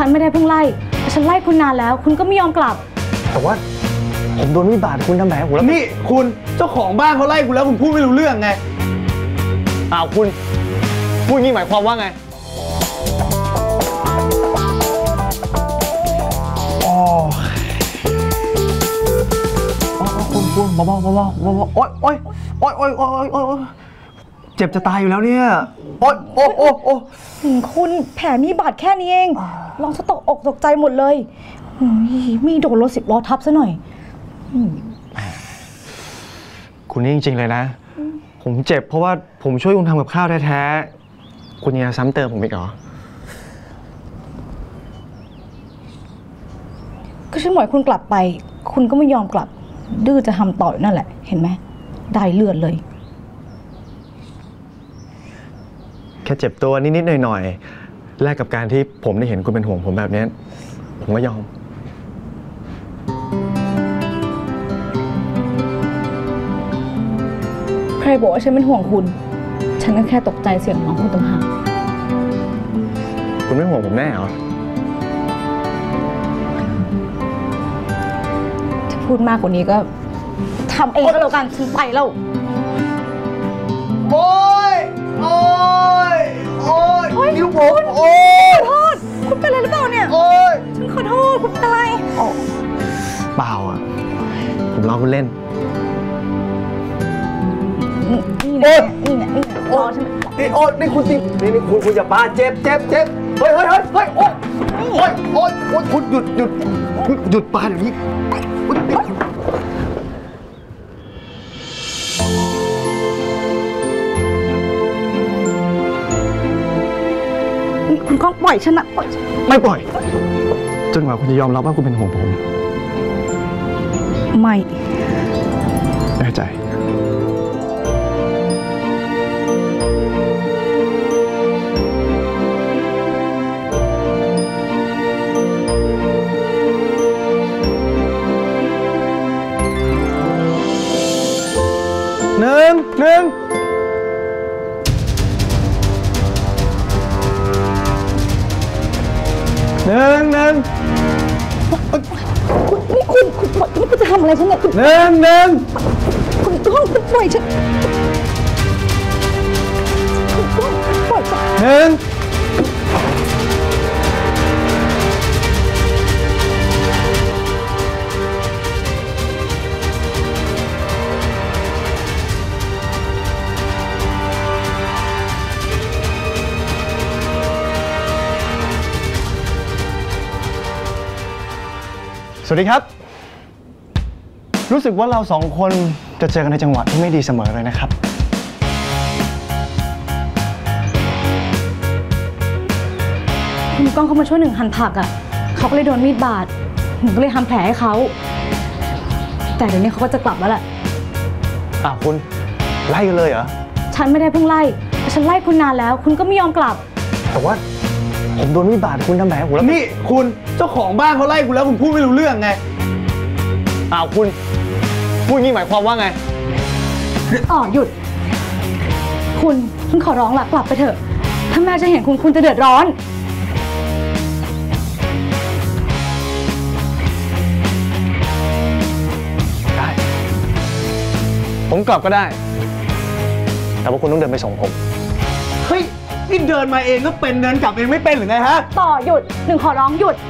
ฉันไม่ได้เพิ่งไล่ฉันไล่คุณนานแล้วคุณก็ไม่ยอมกลับแต่ว่าผมโดนมีดบาดคุณทำแผลผมแล้วนี่คุณเจ้าของบ้านเขาไล่คุณแล้วคุณพูดไม่รู้เรื่องไงคุณพูดงี้หมายความว่าไงคุณเบาๆโอ๊ยเจ็บจะตายอยู่แล้วเนี่ยโอ๊ยคุณแผลมีบาดแค่นี้เองลองซะตกอกตกใจหมดเลยมีโดนรถ10 ล้อทับซะหน่อยคุณนี่จริงๆเลยนะผมเจ็บเพราะว่าผมช่วยคุณทำกับข้าวแท้ๆคุณยังจะซ้ำเติมผมอีกเหรอก็ฉันบอกคุณกลับไปคุณก็ไม่ยอมกลับดื้อจะทำต่อนั่นแหละเห็นไหมได้เลือดเลยแค่เจ็บตัวนิดๆหน่อยๆแลกกับการที่ผมได้เห็นคุณเป็นห่วงผมแบบนี้ผมก็ยอมใครบอกว่าฉันเป็นห่วงคุณฉันก็แค่ตกใจเสียงน้องคุณต่างหากคุณไม่ห่วงผมแน่เหรอถ้าพูดมากกว่านี้ก็ทำเองก็แล้วกันฉันไปแล้วโอ๊ยนิ้วผมขอโทษคุณเป็นอะไรหรือเปล่าเนี่ยฉันขอโทษคุณเป็นอะไรเปล่าผมล้อคุณเล่นนี่รอใช่ไหมนี่คุณสินี่คุณอย่าบ้าเจ็บเฮ้ยคุณหยุดบ้าเดี๋ยวนี้คุณก้องปล่อยฉันนะไม่ปล่อยจนกว่าคุณจะยอมรับว่าคุณเป็นห่วงผมไม่แน่ใจหนึ่งนี่คุณจะทำอะไรฉันเนี่ยหนึ่งคุณต้องคุณปล่อยฉันคุณต้องปล่อยฉันสวัสดีครับรู้สึกว่าเราสองคนจะเจอกันในจังหวะที่ไม่ดีเสมอเลยนะครับคุณก้องเขามาช่วยหนึ่งหั่นผักเขาก็เลยโดนมีดบาดหนูก็เลยทำแผลให้เขาแต่เดี๋ยวนี้เขาก็จะกลับแล้วแหละคุณไล่กันเลยเหรอฉันไม่ได้เพิ่งไล่ฉันไล่คุณนานแล้วคุณก็ไม่ยอมกลับแต่ว่าผมโดนมีดบาดคุณทำแผลผมแล้วนี่คุณเจ้าของบ้านเขาไล่คุณแล้วคุณพูดไม่รู้เรื่องไงคุณพูดงี้หมายความว่าไงหยุดคุณฉันขอร้องละกลับไปเถอะถ้าแม่จะเห็นคุณจะเดือดร้อนได้ผมกลับก็ได้แต่ว่าคุณต้องเดินไปส่งผมเฮ้ยนี่เดินมาเองก็เป็นเดินกลับเองไม่เป็นหรือไงฮะหยุดหนึ่งขอร้องหยุด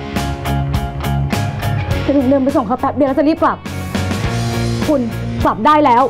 จะเดินไปส่งเขาแป๊บเดียวแล้วจะรีบกลับคุณกลับได้แล้ว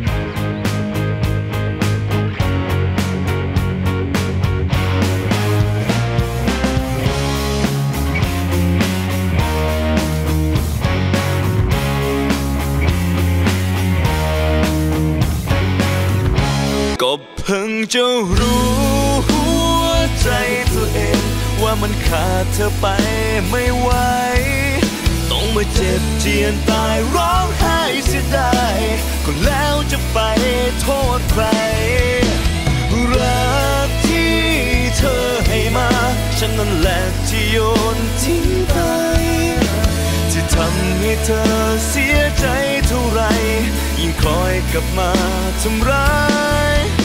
ก็เพิ่งจะรู้หัวใจตัวเองว่ามันขาดเธอไปไม่ไหวต้องมาเจ็บเจียนตายร้องไห้เสียดายก็แล้วจะไปโทษใครรักที่เธอให้มาฉันนั่นแหละที่โยนทิ้งไปที่ทำให้เธอเสียใจเท่าไรยิ่งคอยกลับมาทำร้าย